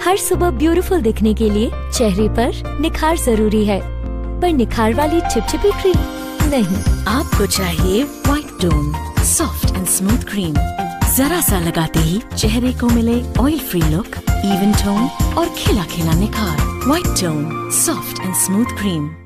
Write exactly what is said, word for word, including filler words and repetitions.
हर सुबह ब्यूटीफुल दिखने के लिए चेहरे पर निखार जरूरी है, पर निखार वाली चिपचिपी क्रीम नहीं। आपको चाहिए white tone, soft and smooth cream. जरा सा लगाते ही चेहरे को मिले oil free look, even tone और खिला खिला निखार। White tone, soft and smooth cream.